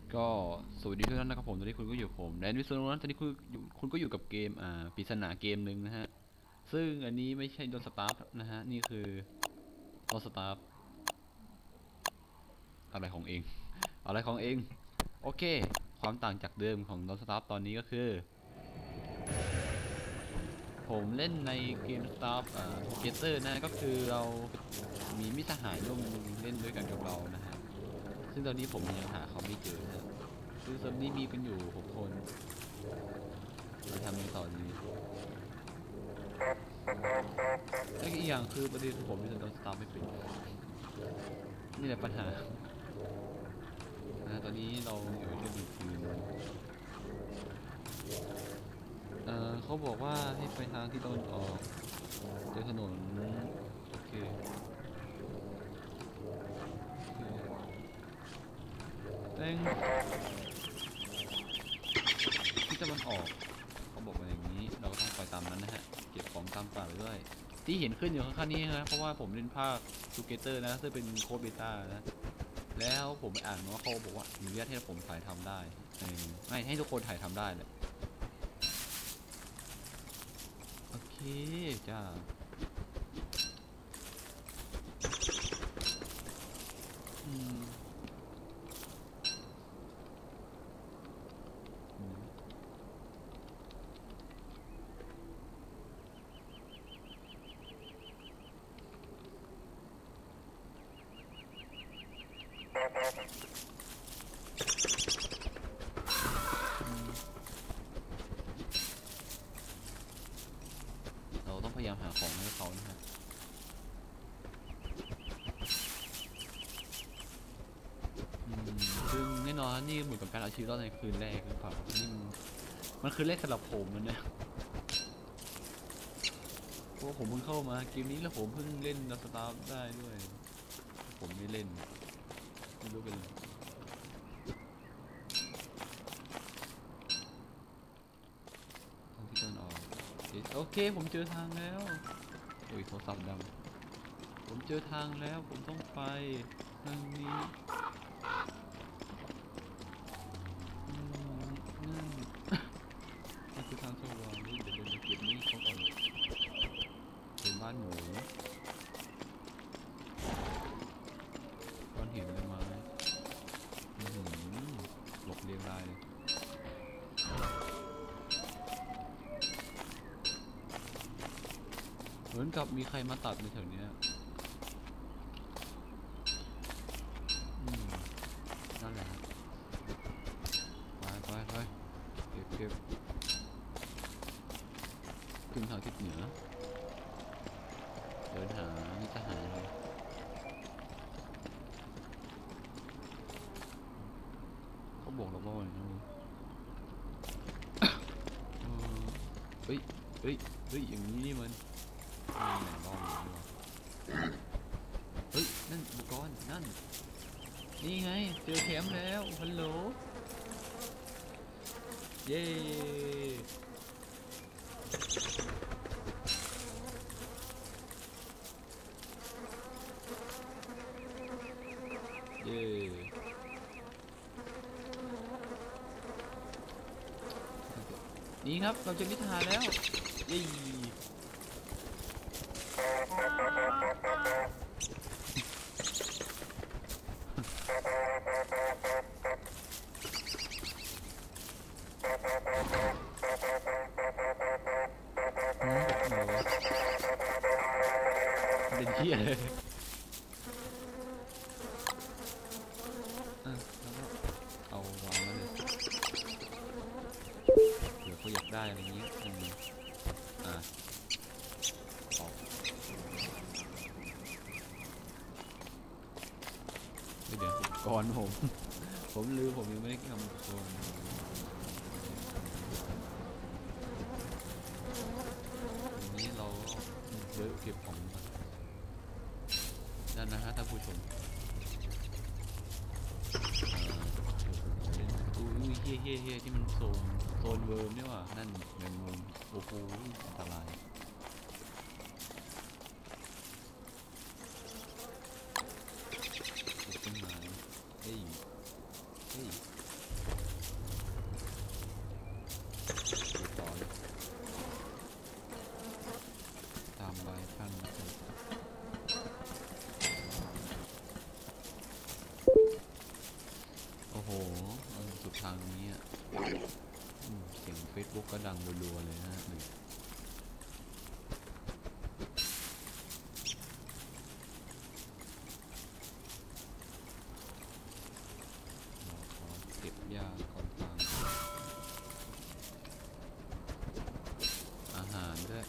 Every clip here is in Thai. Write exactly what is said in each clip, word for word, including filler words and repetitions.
ก็สวัสดีทุกท่านนะครับผมตอนนี้คุณก็อยู่ผมแดนวิศนุนะตอนนี้คุณอยู่คุณก็อยู่กับเกมอ่าปริศนาเกมหนึ่งนะฮะซึ่งอันนี้ไม่ใช่โดนสตาร์ฟนะฮะนี่คือโดนสตาร์ฟอะไรของเองอะไรของเองโอเคความต่างจากเดิมของโดนสตาร์ฟตอนนี้ก็คือผมเล่นในเกมสตาร์ฟอ่าเกเตอร์นะก็คือเรามีมิตรสหายร่วมเล่นด้วยกันกับเรานะฮะซึ่งตอนนี้ผมยังหาเขาไม่เจอนะฮะคือเซิร์ฟนี้มีกันอยู่หกคนเราทำในต่อนี้ และอีกอย่างคือประเด็นผมที่จะโดนสตาร์ไม่เป็นนี่แหละปัญหานะตอนนี้เราอยู่ที่ดึกคืนเออเขาบอกว่าให้ไปทางที่ตะวันออกเจอถนนโอเคโอเคแป้งที่ตะวันออกเขาบอกมาอย่างนี้เราก็ต้องไปตามนั้นนะฮะเก็บของตามป่าไปด้วยที่เห็นขึ้นอยู่ข้างๆนี้นะเพราะว่าผมเล่นภาคทูเกเตอร์นะซึ่งเป็นโค้ดเบต้านะแล้วผมไปอ่านมาว่าเขาบอกว่าอนุญาตให้ผมถ่ายทำได้ไม่ให้ทุกคนถ่ายทำได้เลย โอเคจ้าอืมอืมอืมเราต้องพยายามหาของให้เขานะฮะอืมซึ่งแน่นอนนี่เหมือนกับการเอาชีวิตรอดในคืนแรกหรือเปล่านี่มันมันคือแรกสำหรับผมนะเนี่ยเพราะว่าผมเพิ่งเข้ามาเกมนี้แล้วผมเพิ่งเล่นดัสตาร์ได้ด้วยผมไม่เล่นไม่รู้เป็นทางที่ตะวันออกโอเคผมเจอทางแล้วโอ้ยโทรศัพท์ดังผมเจอทางแล้วผมต้องไปทางนี้อืมนั่น นี่คือทางสว่างนี่เดี๋ยวเดินไปเก็บนี่เขาก่อนเป็นบ้านหมูก้อนหินเลยไม้อือหือหลบเรียงรายเลยเหมือนกับมีใครมาตัดในแถวเนี้ยอืมนั่นแหละไปไปไปเก็บเก็บขึ้นทางทิศเหนือเดินหามิตรหายเลยเขาบอกเราว่าอะไรนะเออเฮ้ยเฮ้ยเฮ้ยอย่างนี้นี่มันมีแหล่งล่ออยู่นี่วะเฮ้ยนั่นอุปกรณ์นั่นนี่ไงเจอแคมป์แล้วฮัลโหลเย้เย้นี่ครับเราเจอนิทานแล้วเย้หืมอะไรวะเป็นเที่ยเลยอ่ะแล้วก็เอาวางมาเลยเผื่อเขาอยากได้อะไรอย่างงี้อืมอ่ะออกไม่เดี๋ยวก่อนผมผมลืมผมยังไม่ได้ทำก่อนวันนี้เราเยอะเก็บของก่อนนั่นนะฮะท่านผู้ชมอ่าอุ้ยเฮี้ยเฮี้ยเฮี้ยที่มันโซนโซนเวิร์มนี่หว่านั่นแมงมุมโอ้โหอันตรายปลูกต้นไม้เฮ้ยเฮ้ยทางนี้อ่ะเสียง Facebook ก็ดังรัวๆเลยนะหนึ่งเก็บหญ้าก่อนทางอาหารด้วย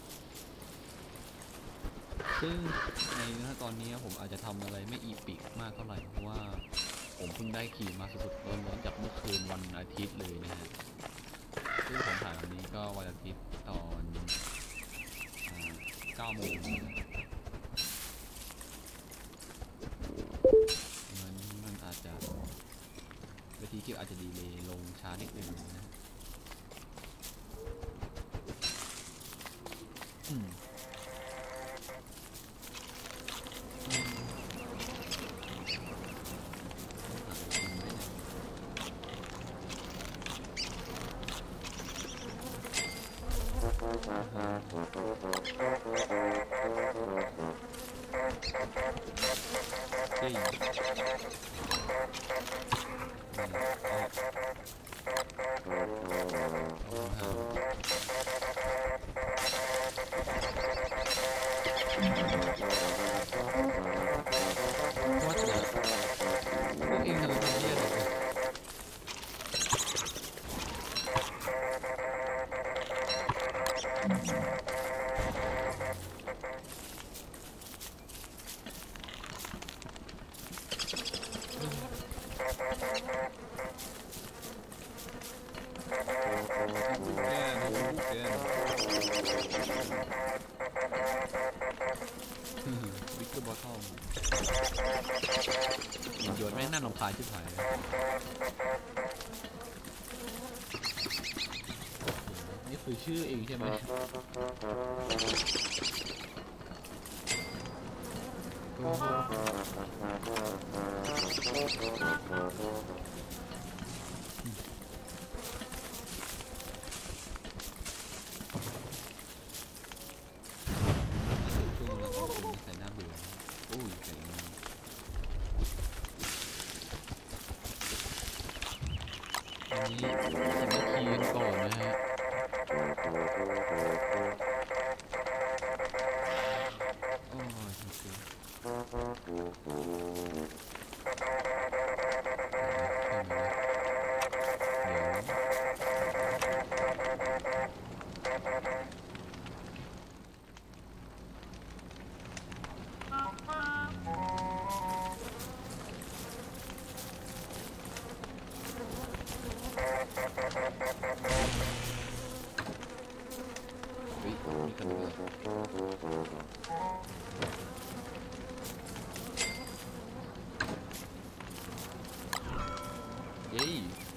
ซึ่งในนะตอนนี้ผมอาจจะทำอะไรไม่อีปิกมากเท่าไหร่เพราะว่าผมเพิ่งได้ขี่มาสดๆร้อนๆจากเมื่อคืนวันอาทิตย์เลยนะฮะซึ่งผมถ่ายวันนี้ก็วันอาทิตย์ตอนเก้าโมงมันมันอาจจะวิธีคลิปอาจจะดีเลยลงช้านิดนึงนะอืมจริงว่าจะพวกเองทำอะไรเยอะเลยบิ๊กเกอร์บอททอมโยนไม่น่ารำคาญชิบหายนี่คือชื่อเองใช่ไหมใส่หน้าเบื่อโอ้ยใส่อันนี้จะมาคีนก่อนนะฮะโอ้ยโอเคเฮ้ยมีกันด้วยเย้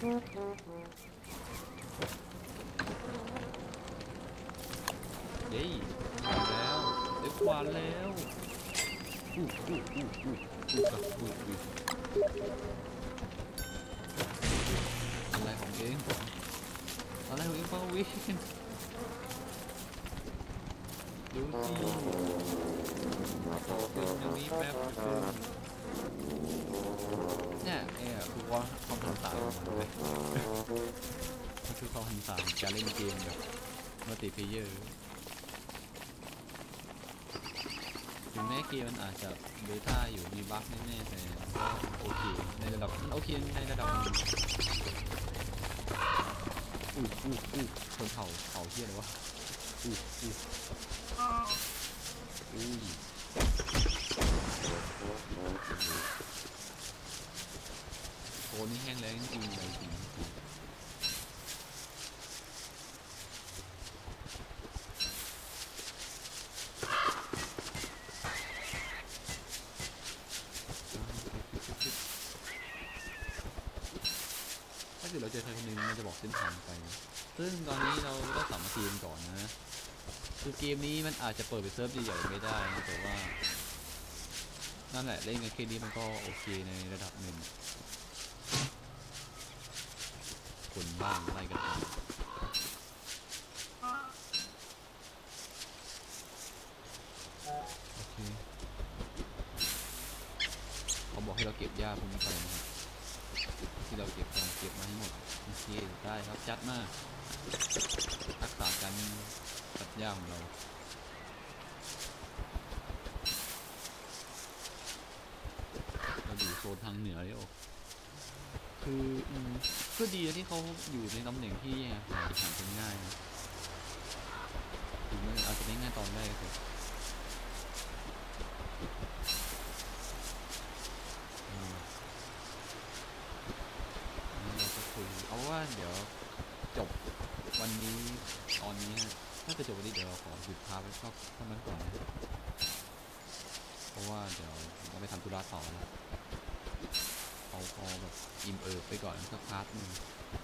เย้แล้วเด็กกว่าแล้วอู้อู้อู้อู้อู้กับอู้อู้อะไรของเองอะไรของเองเปล่าวิดูสิเป็นอย่างนี้แป๊บนึงเนี่ยเอ๋คือว่าความสงสารของมันเลยมันคือความสงสารการเล่นเกมแบบมัลติเพลเยอร์ถึงแม้เกมมันอาจจะเบต้าอยู่มีบั๊กแน่ๆแต่ก็โอเคในระดับมันโอเคในระดับอู้อู้อู้คนเผาเผาเที่ยเลยวะอู้อู้อู้ยโอ้นี่แห้งแล้งจริงเลยจริงถ้าเกิดเราเจอใครคนหนึ่งมันจะบอกเส้นทางไปซึ่งตอนนี้เราก็สามัคคีกันก่อนนะคือเกมนี้มันอาจจะเปิดไปเซิร์ฟใหญ่ๆไม่ได้นะแต่ว่านั่นแหละเล่นกันแค่นี้มันก็โอเคในระดับหนึ่งคนบ้างอะไรกันโอเคเขาบอกให้เราเก็บหญ้าพวกนี้ไปนะครับที่เราเก็บมาเก็บมาให้หมดโอเคได้ครับจัดมากทักษะการตัดหญ้าของเราเราอยู่โซนทางเหนือเลยโอ้คืออืมก็ดีนะที่เขาอยู่ในตำแหน่งที่หาอาหารเป็นง่ายนะถึงมันอาจจะไม่ง่ายตอนแรกแต่เราจะคุยเอาว่าเดี๋ยวจบวันนี้ตอนนี้ถ้าจะจบวันนี้เดี๋ยวเราขอหยุดพาไปก็เท่านั้นก่อนนะเพราะว่าเดี๋ยวเราไปทำธุระต่อแล้วเอาพอแบบอิ่มเอิบไปก่อนสักพาร์ทหนึ่ง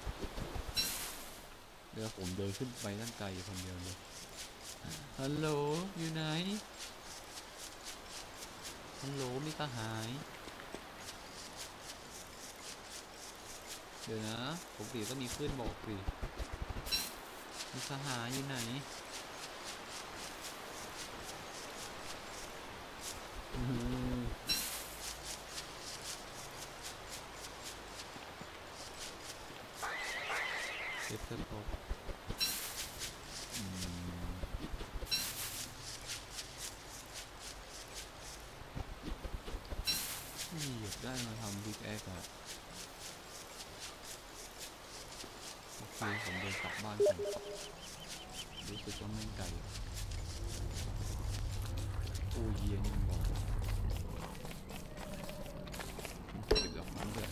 เดี๋ยวผมเดินขึ้นไปตั้งไกลคนเดียวเลยฮัลโหลอยู่ไหนฮัลโหลมีสหายเดี๋ยวนะปกติต้องมีเพื่อนบอกสิมีสหายอยู่ไหนเซ็ตเซ็ตครบนี่อยากได้มาทำบิ๊กแอคอะโอเคผมเดินกลับบ้านก่อนรู้สึกว่าแม่งไกลโอ้เย็นบอกเก็บดอกไม้เลย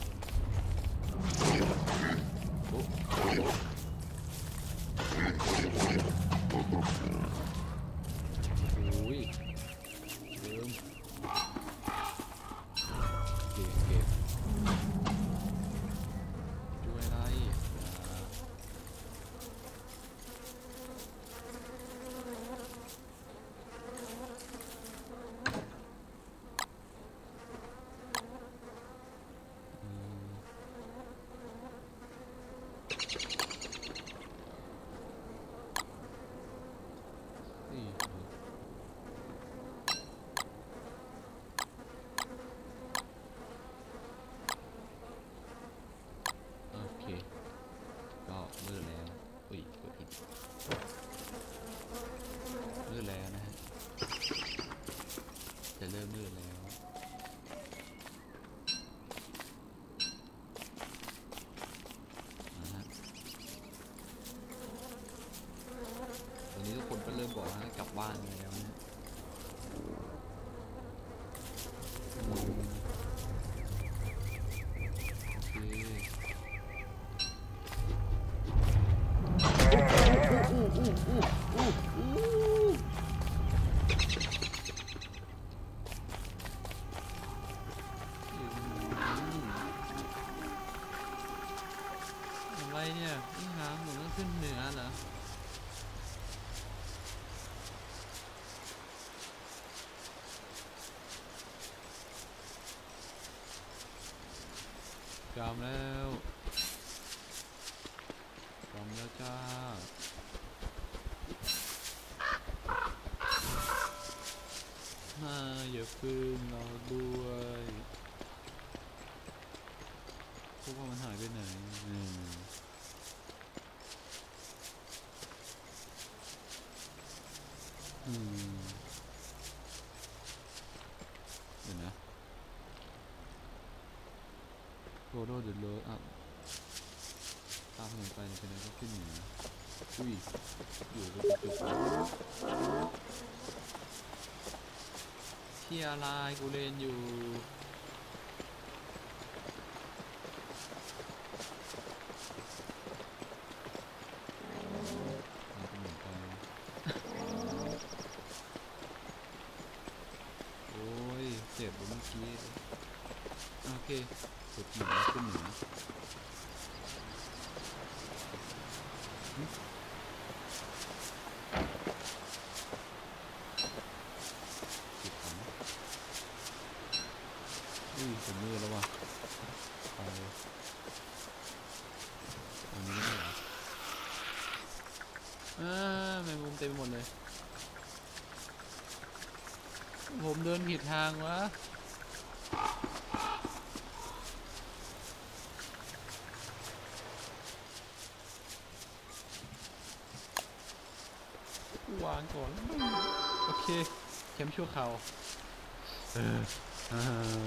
โอ้โหเดิมเก็บเก็บด้วยอะไรก็มืดแล้วอุ้ยกดผิดมืดแล้วนะฮะจะเริ่มมืดแล้วนะฮะตอนนี้ทุกคนก็เริ่มบอกนะกลับบ้านแล้วนะโออะไรเนี่ยนี่หาหมูต้องขึ้นเหนือเหรอจำแล้วจำแล้วจ้ามาอย่าพึ่งเราด้วยพวกว่ามันหายไปไหนอืมอืมเดี๋ยวนะโรโดเดือดเลยอ่ะตามถนนไปในเป็นอะไรก็ขึ้นเหนืออุ้ยอยู่เป็นจุดเที่ยอะไรกูเล่นอยู่เจ็บเมื่อกี้โอเคกดหนึ่งขึ้นหนึ่งติดขันอุ้ยผมมือแล้วว่ะไปอันนี้ไม่เหรออ่าแมงมุมเต็มไปหมดเลยผมเดินผิดทางวะวางก่อนโอเคแคมป์ชั่วคราวเอออ่า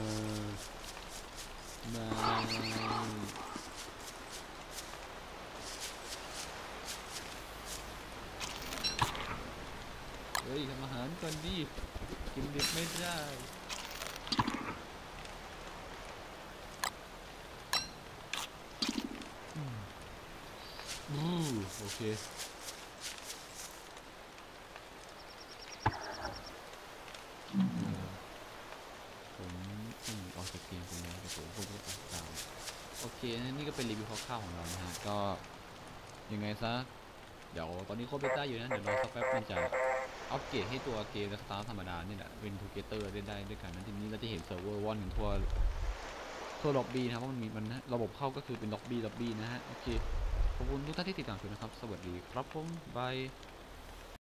ไม่เฮ้ยทำอาหารก่อนดิกินดิบไม่ได้อือโอเคผมอืมออกจากเกมไปแล้วแต่ผมควรจะออกตามโอเคนี่ก็เป็นรีวิวคร่าวๆของเรานะฮะก็ยังไงซะเดี๋ยวตอนนี้โคเบต้าอยู่นะเดี๋ยวรอสักแป๊บมันจะอัปเกรดให้ตัวเกมสตาร์ธรรมดาเนี่ยแหละเป็นทูเกเตอร์เล่นได้ด้วยกันนั้นทีนี้เราจะเห็นเซิร์ฟเวอร์ว่อนกันทั่วทั่วล็อบบี้นะครับเพราะมันมีมันระบบเข้าก็คือเป็นล็อบบี้ล็อบบี้นะฮะโอเคขอบคุณทุกท่านที่ติดตามชมนะครับสวัสดีครับผมบาย